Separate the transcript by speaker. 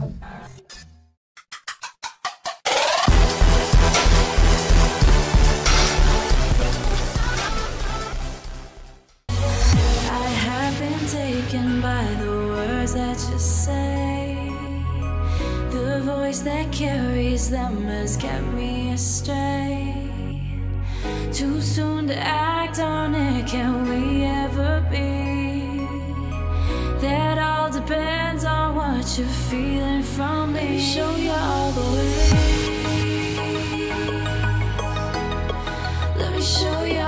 Speaker 1: Taken by the words that you say, the voice that carries them has kept me astray. Too soon to act on it, can we ever be? That all depends on what you're feeling from me. Let me show you all the way. Let me show you